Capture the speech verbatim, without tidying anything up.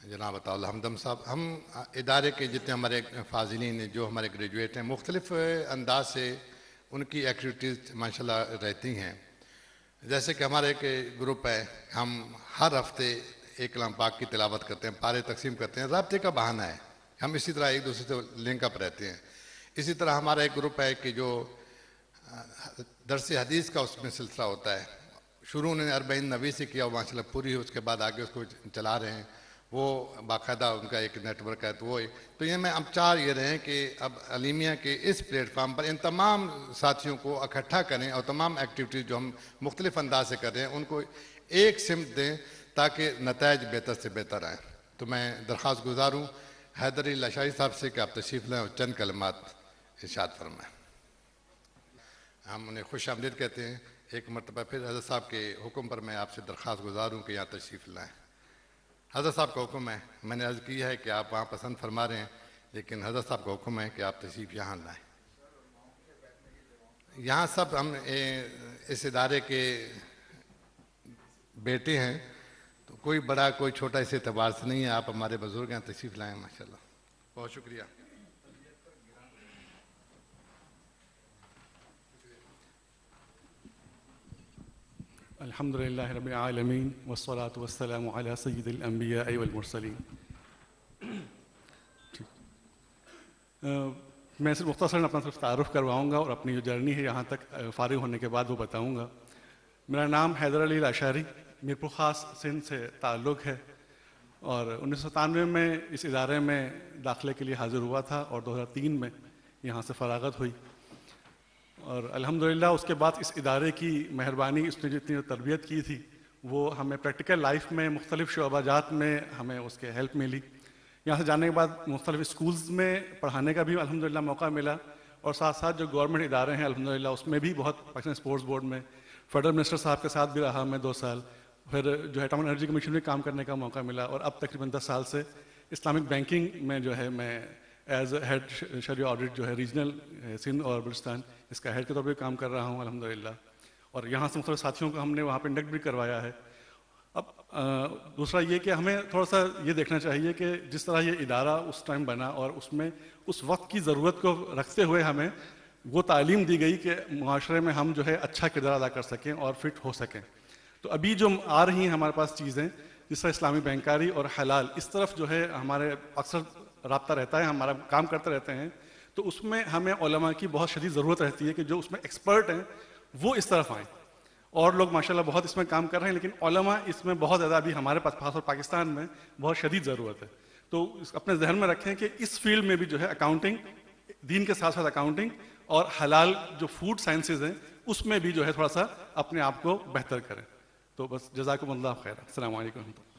जनाब अताउल हमदम साहब, हम इदारे के जितने हमारे फाजिलीन जो हमारे ग्रेजुएट हैं, मुख्तलिफ अंदाज से उनकी एक्टिविटीज़ माशाल्लाह रहती हैं। जैसे कि हमारा एक ग्रुप है, हम हर हफ्ते एक कलाम पाक की तिलावत करते हैं, पारे तकसीम करते हैं, राब्ते का बहाना है, हम इसी तरह एक दूसरे से लिंक अप रहते हैं। इसी तरह हमारा एक ग्रुप है कि जो दरस हदीस का उसमें सिलसिला होता है, शुरू उन्होंने अरबईन नबी से किया, माशाल्लाह पूरी हुई, उसके बाद आगे उसको चला रहे हैं, वो बाकायदा उनका एक नेटवर्क है। तो वो तो ये मैं अब चाह ये रहे हैं कि अब अलीमिया के इस प्लेटफार्म पर इन तमाम साथियों को इकट्ठा करें और तमाम एक्टिविटीज़ जो हम मुख्तलिफ अंदाज से कर रहे हैं उनको एक सिमत दें ताकि नताइज बेहतर से बेहतर आएँ। तो मैं दरख्वास्त गुजार हूँ हैदर अली लाशारी साहब से कि आप तशरीफ़ लें और चंद कलमात इरशाद फरमाएँ। हम उन्हें खुश आमदीद कहते हैं। एक मरतबा फिर हज़रत साहब के हुक्म पर मैं आपसे दरख्वास्त गुजार हूँ कि यहाँ तशरीफ़ लाएँ। हज़रत साहब का हुक्म है, मैंने अर्ज़ की है कि आप वहाँ पसंद फरमा रहे हैं, लेकिन हज़रत साहब का हुक्म है कि आप तशरीफ़ यहाँ लाएँ। यहाँ सब हम ए, इस इदारे के बेटे हैं, तो कोई बड़ा कोई छोटा इस एतबार से नहीं है। आप हमारे बुज़ुर्ग हैं, तशरीफ़ लाएँ। माशाल्लाह, बहुत शुक्रिया। अल्हम्दुलिल्लाह रब्बिल आलमीन वस्सलातु वस्सलामु अला सय्यिदिल अंबिया वल मुरसलीन। मैं सिर्फ मुख्तसरन अपना सिर्फ तारुफ़ करवाऊँगा और अपनी जो जर्नी है यहाँ तक फ़ारिग होने के बाद वो बताऊँगा। मेरा नाम हैदर अली लाशारी, मीरपुर ख़ास सिंध से ताल्लुक़ है और उन्नीस सौ सतानवे में इस इदारे में दाखिले के लिए हाज़िर हुआ था और दो हज़ार तीन में यहाँ से फ़राग़त हुई और अल्हम्दुलिल्लाह उसके बाद इस इदारे की मेहरबानी, इसने जितनी तरबियत की थी वो हमें प्रैक्टिकल लाइफ में मुख्तलिफ़ शोबाजात में हमें उसके हेल्प मिली। यहाँ से जाने के बाद मुख्तलिफ़ स्कूल्स में पढ़ाने का भी अल्हम्दुलिल्लाह मौका मिला और साथ साथ जो गवर्नमेंट इदारे हैं अल्हम्दुलिल्लाह उसमें भी बहुत, पाकिस्तान स्पोर्ट्स बोर्ड में फेडरल मिनिस्टर साहब के साथ भी रहा मैं दो साल, फिर जो है एटॉमिक एनर्जी कमीशन में काम करने का मौका मिला और अब तकरीबन दस साल से इस्लामिक बैंकिंग में जो है मैं एज हेड शरिया ऑडिट जो है रीजनल सिंध और बलूचिस्तान इसका हेड के तौर पर काम कर रहा हूँ अल्हम्दुलिल्लाह। और यहाँ से मुख्तलिफ साथियों को हमने वहाँ पर इंडक्ट भी करवाया है। अब आ, दूसरा ये कि हमें थोड़ा सा ये देखना चाहिए कि जिस तरह ये इदारा उस टाइम बना और उसमें उस वक्त की ज़रूरत को रखते हुए हमें वो तालीम दी गई कि मुआशरे में हम जो है अच्छा किरदार अदा कर सकें और फिट हो सकें। तो अभी जो आ रही हैं हमारे पास चीज़ें जिस तरह इस्लामी बैंकारी और हलाल, इस तरफ जो है हमारे अक्सर रब्ता रहता है, हमारा काम करते रहते हैं, तो उसमें हमें उलमा की बहुत शदीद ज़रूरत रहती है कि जो उसमें एक्सपर्ट हैं वो इस तरफ आएँ। और लोग माशाल्लाह बहुत इसमें काम कर रहे हैं, लेकिन उलमा इसमें बहुत ज़्यादा अभी हमारे पास खास और पाकिस्तान में बहुत शदीद ज़रूरत है। तो अपने जहन में रखें कि इस फील्ड में भी जो है अकाउंटिंग, दीन के साथ साथ अकाउंटिंग और हलाल जो फूड साइंसेज हैं उसमें भी जो है थोड़ा सा अपने आप को बेहतर करें। तो बस जज़ाकुमुल्लाह खैर। अस्सलामु अलैकुम।